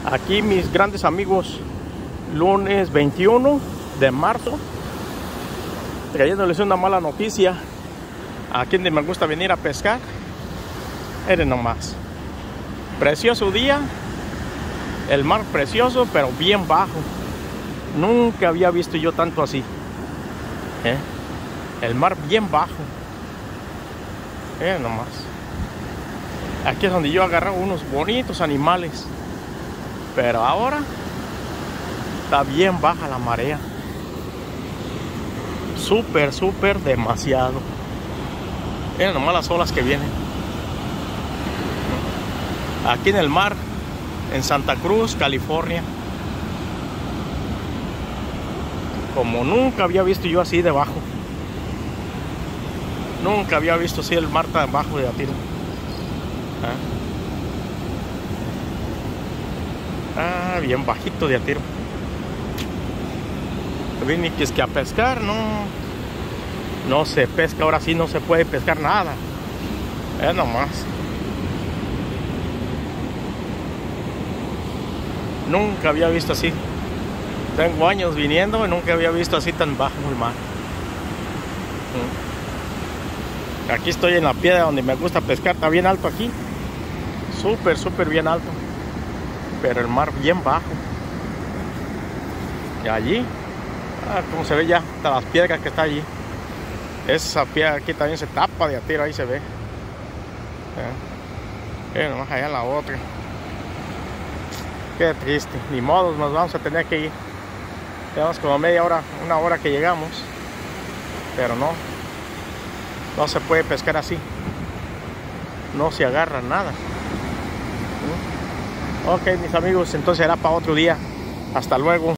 Aquí mis grandes amigos, lunes 21 de marzo, trayéndoles una mala noticia a quienes me gusta venir a pescar. Miren nomás, precioso día, el mar precioso, pero bien bajo. Nunca había visto yo tanto así, el mar bien bajo. Miren nomás, aquí es donde yo agarraba unos bonitos animales, pero ahora está bien baja la marea, súper demasiado. Miren nomás las olas que vienen aquí en el mar, en Santa Cruz, California. Como nunca había visto yo así debajo. Nunca había visto así el mar tan bajo de a tiro. Bien bajito de a tiro. Vine que es que a pescar, no se pesca. Ahora sí no se puede pescar nada. Nomás. Nunca había visto así. Tengo años viniendo y nunca había visto así tan bajo el mar. Aquí estoy en la piedra donde me gusta pescar. Está bien alto aquí. Súper bien alto. Pero el mar bien bajo. Y allí, como se ve ya, hasta las piedras que está allí. Esa piedra aquí también se tapa de a tiro, ahí se ve. Nomás allá la otra. Qué triste, ni modo, nos vamos a tener que ir. Tenemos como media hora, una hora que llegamos. Pero no se puede pescar así. No se agarra nada. Ok, mis amigos, entonces será para otro día. Hasta luego.